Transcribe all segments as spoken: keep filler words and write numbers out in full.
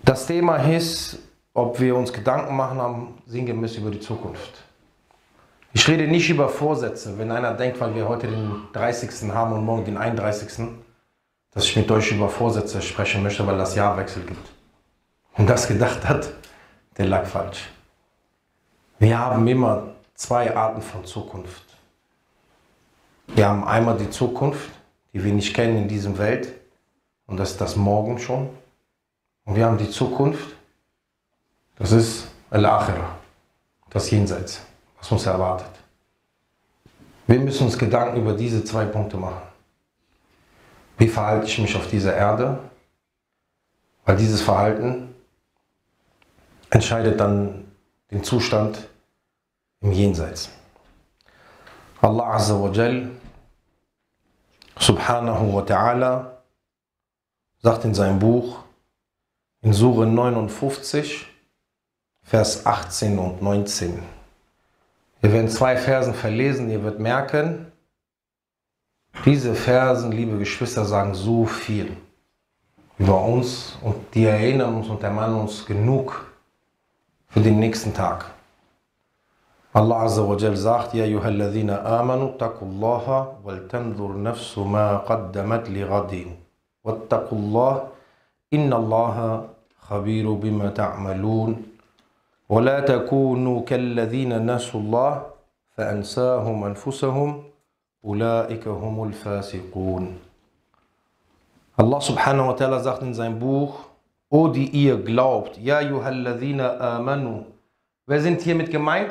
Das Thema ist, ob wir uns Gedanken machen haben, sinngemäß über die Zukunft. Ich rede nicht über Vorsätze. Wenn einer denkt, weil wir heute den dreißigsten haben und morgen den einunddreißigsten, dass ich mit euch über Vorsätze sprechen möchte, weil das Jahrwechsel gibt. Und das gedacht hat, der lag falsch. Wir haben immer zwei Arten von Zukunft. Wir haben einmal die Zukunft, die wir nicht kennen in dieser Welt, und das ist das Morgen schon. Und wir haben die Zukunft, das ist Al-Akhirah, das Jenseits, was uns erwartet. Wir müssen uns Gedanken über diese zwei Punkte machen. Wie verhalte ich mich auf dieser Erde? Weil dieses Verhalten entscheidet dann den Zustand im Jenseits. Allah Azza wa Jal, Subhanahu wa Ta'ala, sagt in seinem Buch, in Sure neunundfünfzig, Vers achtzehn und neunzehn. Wir werden zwei Versen verlesen, ihr werdet merken, diese Versen, liebe Geschwister, sagen so viel über uns und die erinnern uns und ermahnen uns genug für den nächsten Tag. Allah Azza wa Jal sagt, Ya ayyuhalladhina amanu, taqullaha, wal tanzur nafsu ma qaddamat li ghadin. Wattaqullah, inna Allaha khabiru bima ta'malun. Wa la takunu kalladhina nasu Allah, fa ansahum anfusahum, ulaika humul fasiqun. Allah subhanahu wa ta'ala sagt in seinem Buch, O die ihr glaubt, Ya ayyuhalladhina amanu. Wer sind hiermit gemeint?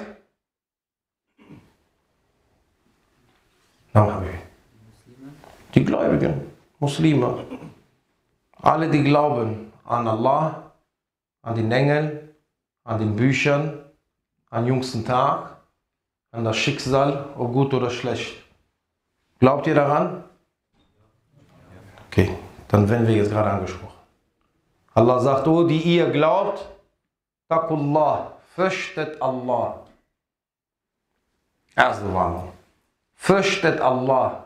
Die Gläubigen, Muslime, alle, die glauben an Allah, an den Engeln, an den Büchern, an den jüngsten Tag, an das Schicksal, ob gut oder schlecht. Glaubt ihr daran? Okay, dann werden wir jetzt gerade angesprochen. Allah sagt, oh, die ihr glaubt, Taqullah, fürchtet Allah. Erste Warnung. Fürchtet Allah.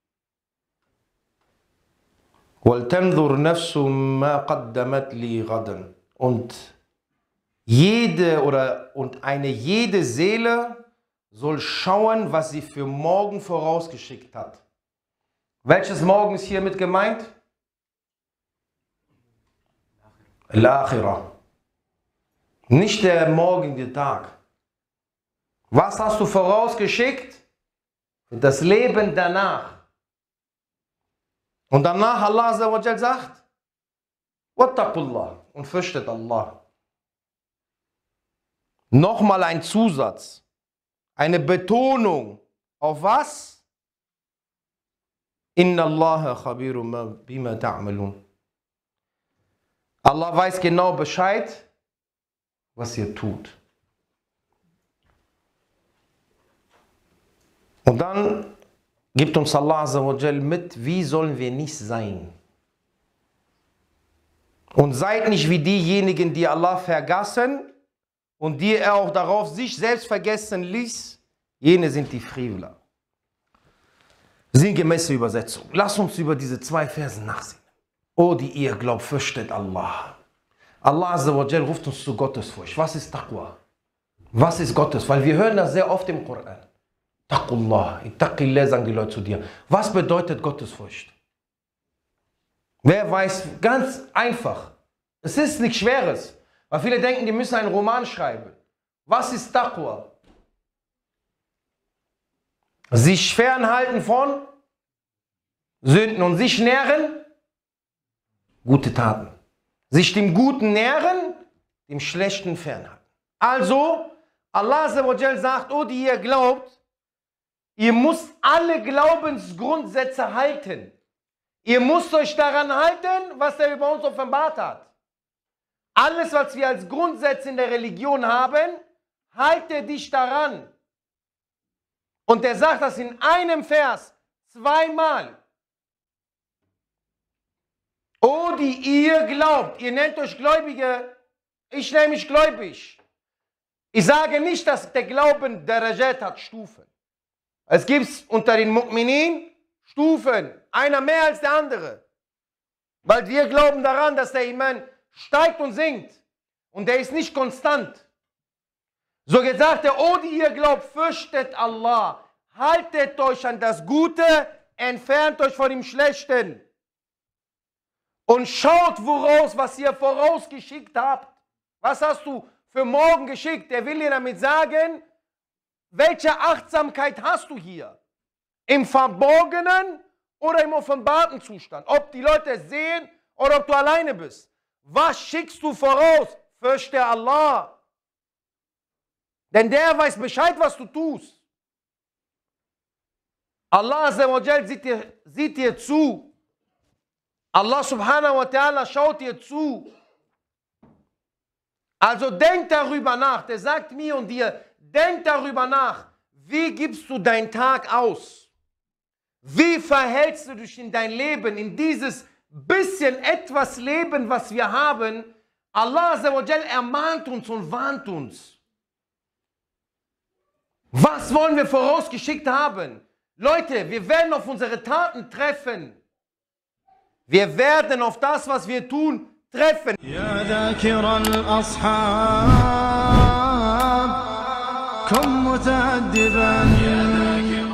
وَلْتَنْظُرْ نَفْسٌ مَا قَدَّمَتْ لِي غَدًا. Und jede oder und eine jede Seele soll schauen, was sie für morgen vorausgeschickt hat. Welches Morgen ist hiermit gemeint? Al-Akhirah. Nicht der morgige Tag. Was hast du vorausgeschickt? Das Leben danach. Und danach Allah Azza wa Jal sagt, Wattaqullah, und fürchtet Allah. Nochmal ein Zusatz, eine Betonung auf was? Inna Allaha khabirun bima ta'malun. Allah weiß genau Bescheid, was ihr tut. Und dann gibt uns Allah Azza wa Jal mit, wie sollen wir nicht sein. Und seid nicht wie diejenigen, die Allah vergaßen und die er auch darauf sich selbst vergessen ließ. Jene sind die Frevler. Sinngemäße Übersetzung. Lasst uns über diese zwei Versen nachsehen. O die ihr glaubt, fürchtet Allah. Allah Azza wa Jal ruft uns zu Gottesfurcht. Was ist Taqwa? Was ist Gottes? Weil wir hören das sehr oft im Koran. Taqullah, ittaqillah, sagen die Leute zu dir. Was bedeutet Gottesfurcht? Wer weiß? Ganz einfach. Es ist nichts Schweres. Weil viele denken, die müssen einen Roman schreiben. Was ist Taqwa? Sich fernhalten von Sünden und sich nähren, gute Taten. Sich dem Guten nähren, dem Schlechten fernhalten. Also, Allah Azza wa Jal sagt, oh, die ihr glaubt, ihr müsst alle Glaubensgrundsätze halten. Ihr müsst euch daran halten, was er über uns offenbart hat. Alles, was wir als Grundsätze in der Religion haben, halte dich daran. Und er sagt das in einem Vers zweimal. O die ihr glaubt, ihr nennt euch Gläubige, ich nenne mich gläubig. Ich sage nicht, dass der Glauben Darajat hat, Stufen. Es gibt unter den Mu'minin Stufen, einer mehr als der andere. Weil wir glauben daran, dass der Iman steigt und sinkt. Und der ist nicht konstant. So gesagt er, oh, die ihr glaubt, fürchtet Allah. Haltet euch an das Gute, entfernt euch von dem Schlechten. Und schaut voraus, was ihr vorausgeschickt habt. Was hast du für morgen geschickt? Der will dir damit sagen, welche Achtsamkeit hast du hier? Im Verborgenen oder im offenbarten Zustand? Ob die Leute es sehen oder ob du alleine bist. Was schickst du voraus? Fürchte Allah. Denn der weiß Bescheid, was du tust. Allah Azza wa Jal sieht dir, sieht dir zu. Allah subhanahu wa ta'ala schaut dir zu. Also denk darüber nach. Der sagt mir und dir, denk darüber nach. Wie gibst du deinen Tag aus? Wie verhältst du dich in dein Leben, in dieses bisschen etwas Leben, was wir haben? Allah Azza wa Jal ermahnt uns und warnt uns. Was wollen wir vorausgeschickt haben? Leute, wir werden auf unsere Taten treffen. Wir werden auf das, was wir tun, treffen. Ya ذاكر الأصحاب كن متأدبا